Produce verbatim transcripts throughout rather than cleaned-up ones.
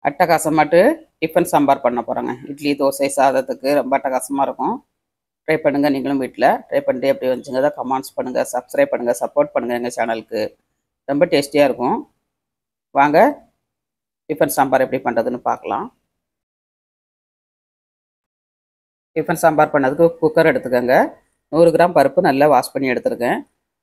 அட்டகாசமாட்டு tiffin sambar பண்ண போகிறோங்க. இட்லி, தோசை, சாதத்துக்கு ரொம்ப அட்டகாசமாக இருக்கும். ட்ரை பண்ணுங்கள். நீங்களும் வீட்டில் ட்ரை பண்ணிட்டு எப்படி வந்துச்சுங்க தான் கமெண்ட்ஸ் பண்ணுங்கள், சப்ஸ்கிரைப் பண்ணுங்கள், சப்போர்ட் பண்ணுங்கள் எங்கள் சேனலுக்கு. ரொம்ப டேஸ்டியாக இருக்கும். வாங்க டிஃபன் சாம்பார் எப்படி பண்ணுறதுன்னு பார்க்கலாம். டிஃபன் சாம்பார் பண்ணதுக்கு குக்கர் எடுத்துக்கோங்க. நூறு கிராம் பருப்பு நல்லா வாஷ் பண்ணி எடுத்துருக்கேன்.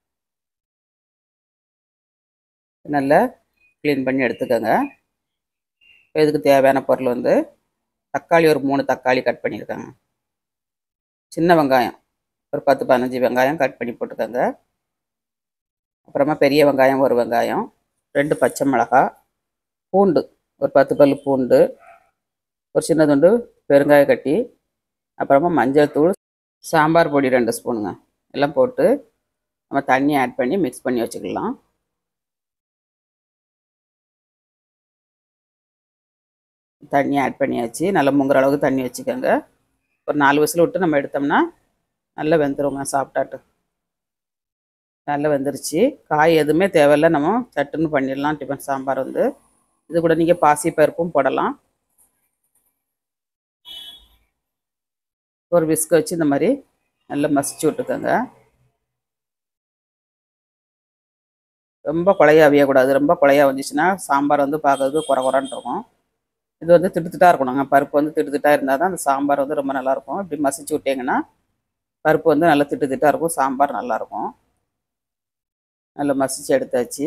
நல்லா க்ளீன் பண்ணி எடுத்துக்கோங்க. இதுக்கு தேவையான பொருள் வந்து தக்காளி, ஒரு மூணு தக்காளி கட் பண்ணியிருக்காங்க. சின்ன வெங்காயம் ஒரு பத்து பதினஞ்சு வெங்காயம் கட் பண்ணி போட்டுக்கோங்க. அப்புறமா பெரிய வெங்காயம் ஒரு வெங்காயம், ரெண்டு பச்சை மிளகாய், பூண்டு ஒரு பத்து பல் பூண்டு, ஒரு சின்ன துண்டு பெருங்காய கட்டி, அப்புறமா மஞ்சள் தூள், சாம்பார் பொடி ரெண்டு ஸ்பூனுங்க. எல்லாம் போட்டு நம்ம தண்ணி ஆட் பண்ணி மிக்ஸ் பண்ணி வச்சுக்கலாம். தண்ணி ஆட் பண்ணியாச்சு. நல்லா முங்குற அளவுக்கு தண்ணி வச்சுக்கோங்க. ஒரு நாலு விசில் விட்டு நம்ம எடுத்தோம்னா நல்லா வெந்துருங்க. சாப்பிட்டாட்டு நல்லா வெந்துருச்சு. காய் எதுவுமே தேவையில்லை, நம்ம சட்டுன்னு பண்ணிடலாம் டிஃபன் சாம்பார் வந்து. இது கூட நீங்கள் பாசி பருப்பும் போடலாம். ஒரு விஸ்க் வச்சு இந்த மாதிரி நல்லா மசிச்சு விட்டுக்கோங்க. ரொம்ப குழையா அவியக்கூடாது. ரொம்ப குழையா வந்துச்சுன்னா சாம்பார் வந்து பார்க்கறதுக்கு குறை குறைன்னு இருக்கும். இது வந்து திட்டுத்திட்டாக இருக்கணுங்க. பருப்பு வந்து திட்டுத்திட்டாக இருந்தால் தான் அந்த சாம்பார் வந்து ரொம்ப நல்லாயிருக்கும். இப்படி மசிச்சு விட்டிங்கன்னா பருப்பு வந்து நல்லா திட்டு திட்டாக இருக்கும், சாம்பார் நல்லாயிருக்கும். நல்லா மசிச்சு எடுத்தாச்சு.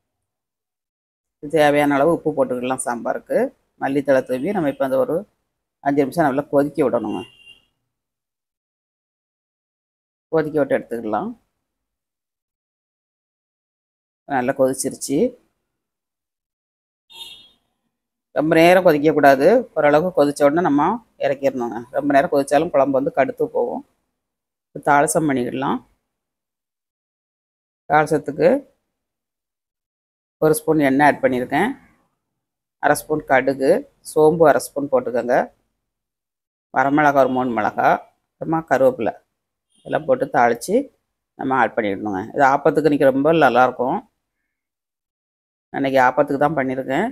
தேவையான அளவு உப்பு போட்டுக்கலாம் சாம்பாருக்கு. மல்லித்தழை தூவி நம்ம இப்போ அந்த ஒரு அஞ்சு நிமிஷம் நல்லா கொதிக்க விடணுங்க. கொதிக்க விட்டு எடுத்துக்கலாம். நல்லா கொதிச்சிருச்சு. ரொம்ப நேரம் கொதிக்கக்கூடாது. ஓரளவுக்கு கொதித்த உடனே நம்ம இறக்கிடணுங்க. ரொம்ப நேரம் கொதித்தாலும் குழம்பு வந்து கடுத்து போகும். தாளிசம் பண்ணிக்கிடலாம். தாளிசத்துக்கு ஒரு ஸ்பூன் எண்ணெய் ஆட் பண்ணியிருக்கேன். அரை ஸ்பூன் கடுகு, சோம்பு அரை ஸ்பூன் போட்டுக்கோங்க. வரமிளகா ஒரு மூணு மிளகா, அப்புறமா கருவேப்பிலை எல்லாம் போட்டு தாளித்து நம்ம ஆட் பண்ணிடணுங்க. இது ஆப்பத்துக்கு இன்றைக்கி ரொம்ப நல்லாயிருக்கும். அன்றைக்கி ஆப்பத்துக்கு தான் பண்ணியிருக்கேன்.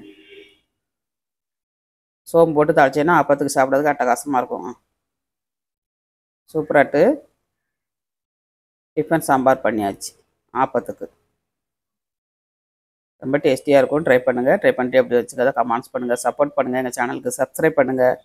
சோம்பு போட்டு தாளிச்சேன்னா ஆப்பத்துக்கு சாப்பிட்றதுக்கு அட்டகாசமாக இருக்குங்க. சூப்பராட்டு டிஃபன் சாம்பார் பண்ணியாச்சு ஆப்பத்துக்கு. ரொம்ப டேஸ்டியாக இருக்கும். ட்ரை பண்ணுங்கள். ட்ரை பண்ணிட்டு எப்படி வச்சுக்கிறத கமெண்ட்ஸ் பண்ணுங்கள், சப்போர்ட் பண்ணுங்கள், எங்கள் சேனலுக்கு சப்ஸ்கிரைப் பண்ணுங்கள்.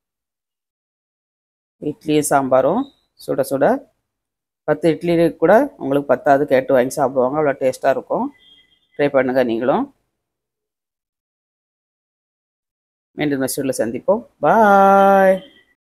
இட்லியும் சாம்பாரும் சுட சுட பத்து இட்லி கூட உங்களுக்கு பத்தாது, கேட்டு வாங்கி சாப்பிடுவாங்க. அவ்வளோ டேஸ்ட்டாக இருக்கும். ட்ரை பண்ணுங்கள் நீங்களும். மீண்டும் நெக்ஸ்ட் வீடியோவில் சந்திப்போம். பாய்.